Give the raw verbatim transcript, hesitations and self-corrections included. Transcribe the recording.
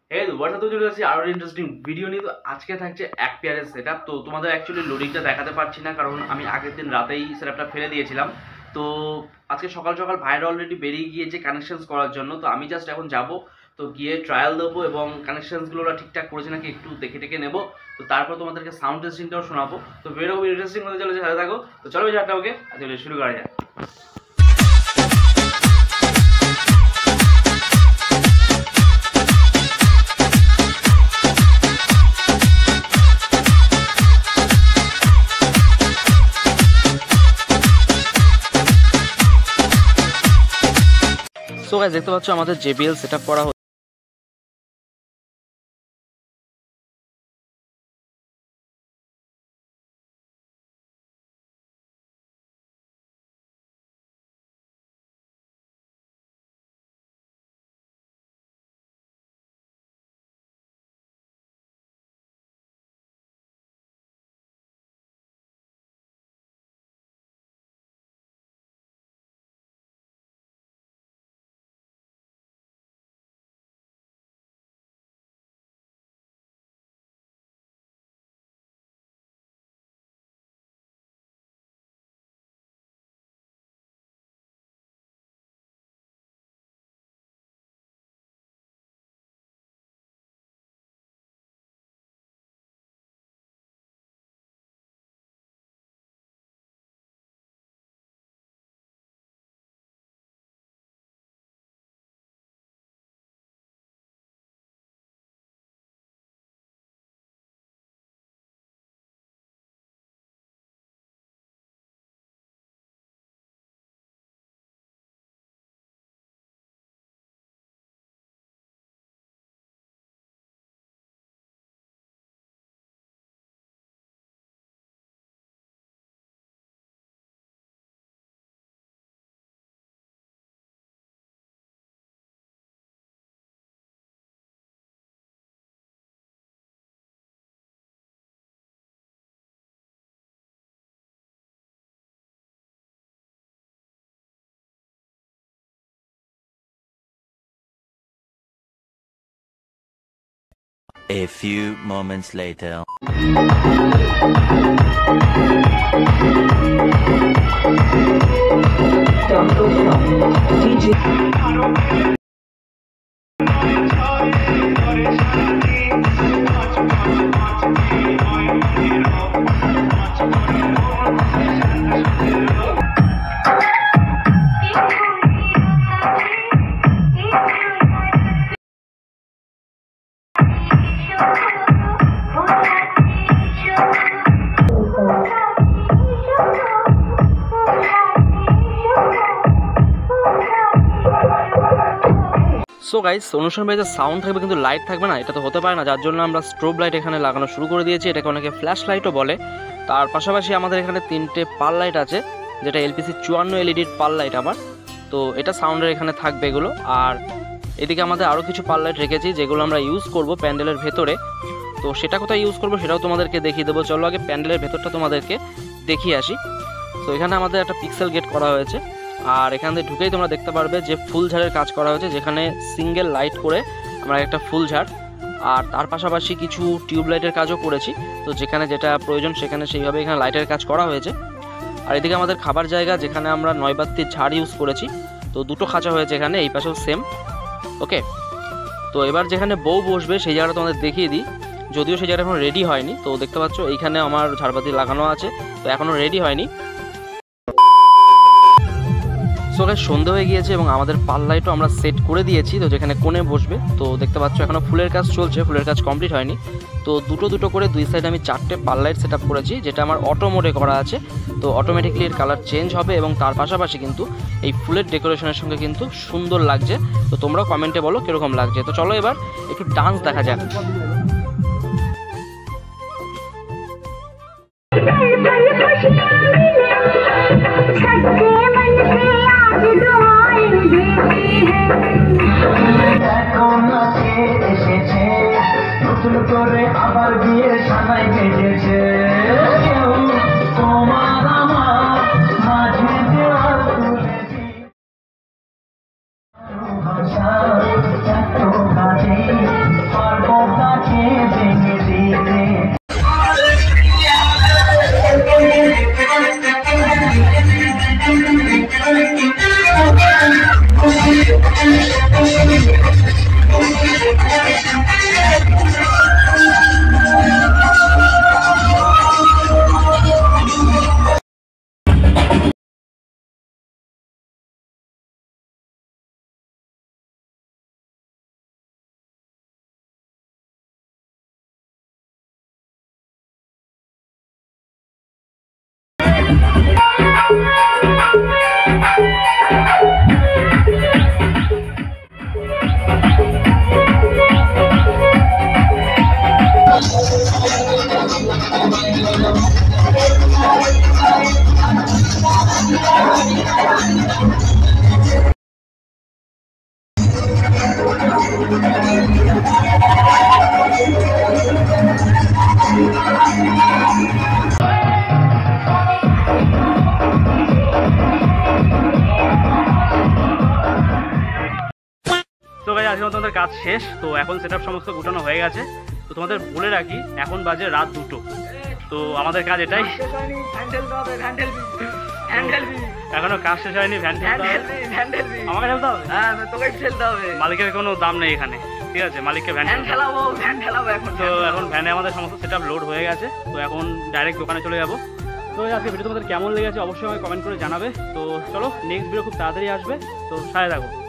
এই হোয়াটসঅ্যাপ তো চলে আসছি আরো ইন্টারেস্টিং ভিডিও নিয়ে। তো আজকে থাকছে এক পেয়ারের সেট আপ। তো তোমাদের অ্যাকচুয়ালি লোডিংটা দেখাতে পারছি না, কারণ আমি আগের দিন রাতেই সেট আপটা ফেলে দিয়েছিলাম। তো আজকে সকাল সকাল ভাইরা অলরেডি বেরিয়ে গিয়েছে কানেকশনস করার জন্য। তো আমি জাস্ট এখন যাব, তো গিয়ে ট্রায়াল দেবো এবং কানেকশনসগুলো ওরা ঠিকঠাক করেছে নাকি একটু দেখে টেকে নেবো। তো তারপর তোমাদেরকে সাউন্ড টেস্টিংটাও শোনাবো। তো বেরোবো ইন্টারেস্টিং হতে চলেছে, সাথে থাকো। তো চলো চারটা ওকে আজকে শুরু করা যায়। সো গাইস দেখতে পাচ্ছ আমাদের জেবিএল সেটআপ করা হচ্ছে। A few moments later. So guys অনুষ্ঠান বাড়িতে সাউন্ড থাকবে কিন্তু লাইট থাকবে না, এটা তো হতে পারে না। যার জন্য আমরা স্ট্রোব লাইট এখানে লাগানো শুরু করে দিয়েছি। এটাকে অনেকে ফ্ল্যাশ লাইটও বলে। তার পাশাপাশি আমাদের এখানে তিনটে পাল লাইট আছে, যেটা এলপিসি চুয়ান্ন এলইডির পাল লাইট আমার। তো এটা সাউন্ডের এখানে থাকবে এগুলো। আর এদিকে আমাদের আরও কিছু পাল লাইট রেখেছি, যেগুলো আমরা ইউজ করব প্যান্ডেলের ভেতরে। তো সেটা কোথায় ইউজ করবো সেটাও তোমাদেরকে দেখিয়ে দেবো। চলো আগে প্যান্ডেলের ভেতরটা তোমাদেরকে দেখিয়ে আসি। তো এখানে আমাদের একটা পিক্সেল গেট করা হয়েছে, আর এখান থেকে ঢুকেই তোমরা দেখতে পারবে যে ফুল ঝাড়ের কাজ করা হয়েছে, যেখানে সিঙ্গেল লাইট করে আমরা একটা ফুল ঝাড়, আর তার পাশাপাশি কিছু টিউব লাইটের কাজও করেছি। তো যেখানে যেটা প্রয়োজন সেখানে সেইভাবে এখানে লাইটের কাজ করা হয়েছে। আর এদিকে আমাদের খাবার জায়গা, যেখানে আমরা নয় বাত্তির ঝাড় ইউজ করেছি। তো দুটো খাঁচা হয়েছে এখানে, এই পাশেও সেম। ওকে, তো এবার যেখানে বউ বসবে সেই জায়গাটা তোমাদের দেখিয়ে দিই। যদিও সেই জায়গাটা এখনো রেডি হয়নি। তো দেখতে পাচ্ছ এইখানে আমার ঝাড়বাতি লাগানো আছে, তো এখনো রেডি হয়নি। সো গাইস সন্ধ্যা হয়ে গিয়েছে এবং আমাদের পাল লাইটও আমরা সেট করে দিয়েছি। তো যেখানে কোণে বসবে, তো দেখতে পাচ্ছ এখনো ফুলের কাজ চলছে, ফুলের কাজ কমপ্লিট হয়নি। তো দুটো দুটো করে দুই সাইডে আমি চারটে পাল লাইট সেট আপ করেছি, যেটা আমার অটো মোডে করা আছে। তো অটোমেটিকলি এর কালার চেঞ্জ হবে এবং তার পাশাপাশি কিন্তু এই ফুলের ডেকোরেশনের সঙ্গে কিন্তু সুন্দর লাগছে। তো তোমরাও কমেন্টে বলো কীরকম লাগছে। তো চলো এবার একটু ডান্স দেখা যাক। করে আবার বিয়ে সানাই বেজেছে, তোমার আমার মাঝে দেওয়ার তুলেছি ভাষা এত কাজে পারবো তাকে ভেঙে দিতে। তো ভাই আজকে তোমাদের কাজ শেষ, তো এখন সেটআপ সমস্ত গোটানো হয়ে গেছে। তো তোমাদের বলে রাখি এখন বাজে রাত দুটো, তো আমাদের কাজ এটাই। এখনো কাজ শেষ হয়নি, ভ্যান আমাকে ঠেলতে হবে, খেলতে হবে। মালিকের কোনো দাম নেই এখানে, ঠিক আছে? মালিককে ভ্যান খেলাবো, ভ্যান খেলাবো এখন। তো এখন ভ্যানে আমাদের সমস্ত সেটআপ লোড হয়ে গেছে, তো এখন ডাইরেক্ট দোকানে চলে যাবো। তো আজকে ভিডিও তোমাদের কেমন লেগেছে অবশ্যই আমাকে কমেন্ট করে জানাবে। তো চলো নেক্সট ভিডিও খুব তাড়াতাড়ি আসবে, তো সাথে থাকো।